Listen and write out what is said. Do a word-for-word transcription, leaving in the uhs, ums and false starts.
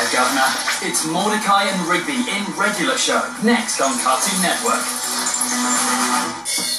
Governor. It's Mordecai and Rigby in Regular Show, next on Cartoon Network.